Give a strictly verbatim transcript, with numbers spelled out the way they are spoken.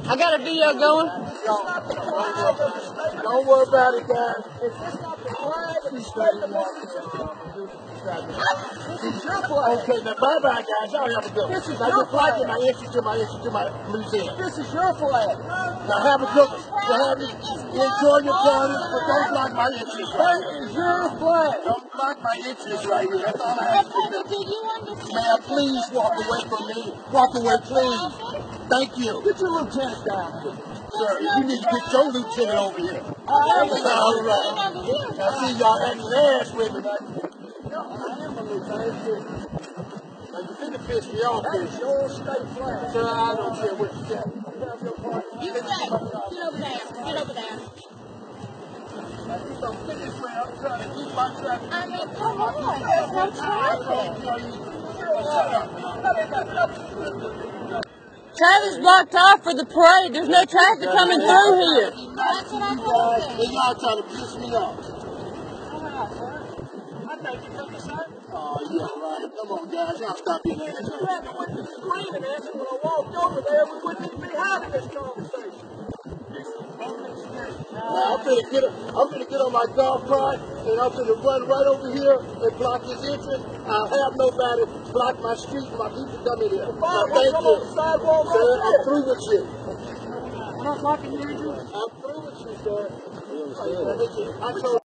I got a video going. Don't worry about it, guys. Is this not the flag of the state of Washington? Okay, now bye-bye, guys. Y'all have a good one. This is now you're blocking my entry to my entry to my museum. This is your flag. Now have a good one. You have it. Enjoy your party, but don't block my entrance. That is your flag. Don't block my entrance right here. That's all I have to do. Ma'am, please walk away from me. Walk away, please. Thank you. Get your lieutenant down here. Sir, you need to get your lieutenant over here. All right. Now see y'all acting ass with me. No, I am a lieutenant. Now you finna piss me off. That is your state flag. Sir, I don't care what you say. You stay. Get over there. Get over there. I'm trying to keep my traffic. I mean, come on. There's no traffic. Travis blocked off for the parade. There's no traffic coming through here. That's what I'm saying. And y'all trying to piss me off. I think you took the same. Oh, yeah, right. Come on, guys. Y'all stop being If assholes. you hadn't went to screaming at me when I walked over there, we wouldn't even be having this conversation. Now, I'm gonna get I'm gonna get on my golf cart and I'm gonna run right over here and block his entrance. I'll have nobody block my street for my people coming here. Now, thank Come you. on the sidewalk Sir, right I'm there. through with you. We're not blocking your entrance. I'm through with you, sir. I told